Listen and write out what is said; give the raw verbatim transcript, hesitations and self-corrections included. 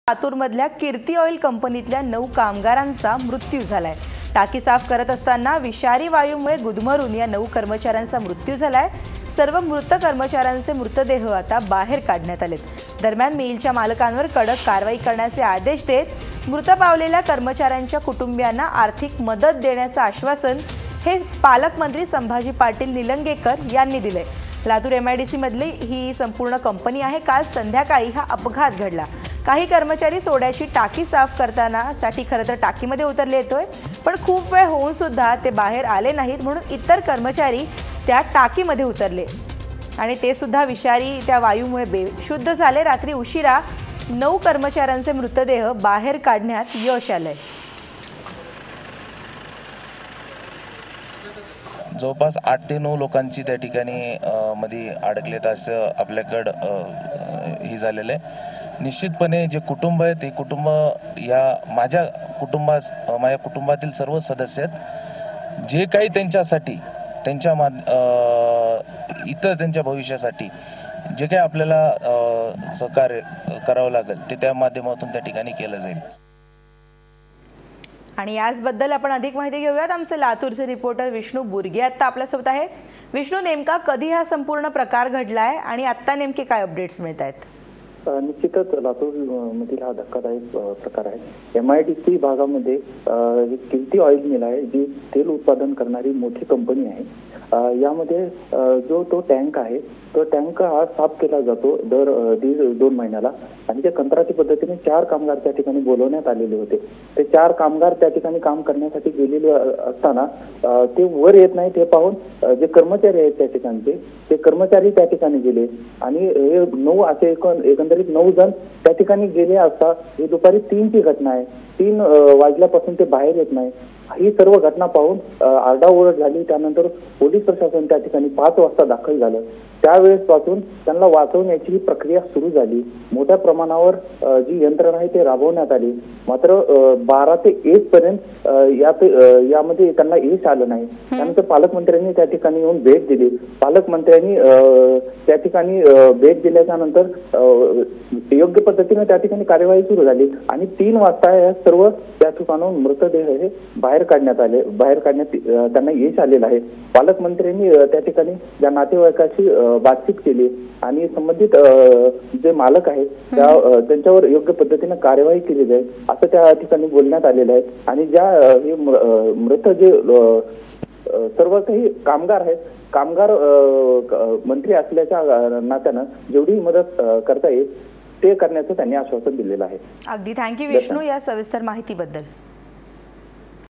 लातूरमधल्या कीर्ती oil कंपनीतल्या नऊ कामगारांचा मृत्यू झालाय। टाकी साफ करत असताना विषारी वायूमुळे गुदमरून या नऊ कर्मचाऱ्यांचा मृत्यू झालाय। सर्व मृत कर्मचाऱ्यांचे मृतदेह आता बाहेर काढण्यात आलेत। दरम्यान मिलच्या मालकांवर कडक कारवाई करण्याचे आदेश देत मृत पावलेल्या कर्मचाऱ्यांच्या कुटुंबियांना आर्थिक मदत देण्याचं आश्वासन हे पालकमंत्री संभाजी पाटील निलंगेकर यांनी दिले। लातूर एमआयडीसी मधली ही संपूर्ण कंपनी आहे। काल संध्याकाळी हा अपघात घडला। काही कर्मचारी सोड्याची टाकी साफ करताना साठी खरं तर टाकीमध्ये उतरले येतोय, पण खूप वेळ होऊन सुद्धा ते बाहेर आले नाहीत, म्हणून इतर कर्मचारी त्या टाकीमध्ये उतरले आणि ते सुद्धा विषारी त्या वायूमुळे बेशुद्ध झाले। रात्री उशिरा नऊ कर्मचाऱ्यांचे मृतदेह बाहेर काढण्यात यश आलंय। जवळपास आठ ते नऊ लोकांची त्या ठिकाणी मध्ये अडकलेत असं आपल्याकडं हे झालेलं आहे। निश्चितपणे जे कुटुंब आहे ते कुटुंब या माझ्या कुटुंबास माझ्या कुटुंबातील सर्व सदस्य आहेत। जे काही त्यांच्यासाठी त्यांच्या इतर त्यांच्या भविष्यासाठी जे काही आपल्याला सहकार्य करावं लागेल ते त्या माध्यमातून त्या ठिकाणी केलं जाईल। आणि याचबद्दल आपण अधिक माहिती घेऊयात। आमचे लातूरचे रिपोर्टर विष्णू बुर्गे आता आपल्यासोबत आहे। विष्णू, नेमका कधी हा संपूर्ण प्रकार घडलाय आणि आता नेमके काय अपडेट्स मिळत आहेत? निश्चितच लातूर मधील हा धक्कादायक प्रकार आहे। एमआयडीसी भागामध्ये कीर्ती ऑइल मिल आहे, जी तेल उत्पादन करणारी मोठी कंपनी आहे। यामध्ये जो तो टँक आहे तो टँक हा साफ केला जातो दर दीड दोन महिन्याला आणि त्या कंत्राटी पद्धतीने चार कामगार त्या ठिकाणी बोलवण्यात आलेले होते। ते चार कामगार त्या ठिकाणी काम करण्यासाठी गेलेले असताना ते वर येत नाही ते पाहून जे कर्मचारी आहेत त्या ठिकाणचे ते कर्मचारी त्या ठिकाणी गेले आणि हे नऊ असे एकंदरीत नऊ जण त्या ठिकाणी गेले असता ही दुपारी तीनची घटना आहे। तीन वाजल्यापासून ते बाहेर येत नाही। ही सर्व घटना पाहून आरडाओरड झाली। त्यानंतर पोलीस प्रशासन त्या ठिकाणी पाच वाजता दाखल झालं। त्यावेळेस पासून त्यांना वाचवण्याची ही प्रक्रिया सुरू झाली। मोठ्या प्रमाणावर जी यंत्रणा आहे ते राबवण्यात आली, मात्र बारा ते एक पर्यंत यात यामध्ये त्यांना यश आलं नाही। त्यानंतर पालकमंत्र्यांनी त्या ठिकाणी येऊन भेट दिली। पालकमंत्र्यांनी त्या ठिकाणी भेट दिल्याच्या नंतर योग्य पद्धतीने त्या ठिकाणी कार्यवाही सुरू झाली आणि तीन वाजता या सर्व त्या ठिकाणाहून मृतदेह हे बाहेर काढण्यात आले बाहेर काढण्यात त्यांना यश आलेलं आहे। पालकमंत्र्यांनी त्या ठिकाणी ज्या नातेवाईकाशी बातचीत केली आणि संबंधित जे मालक आहेत त्या त्यांच्यावर योग्य पद्धतीने कार्यवाही केली जाईल असं त्या ठिकाणी बोलण्यात आलेलं आहे। आणि ज्या हे मृत जे सर्व काही कामगार आहेत, कामगार मंत्री असल्याच्या नात्यानं जेवढी मदत करता येईल ते करण्याचं त्यांनी आश्वासन दिलेलं आहे। अगदी थँक्यू विष्णू या सविस्तर माहितीबद्दल।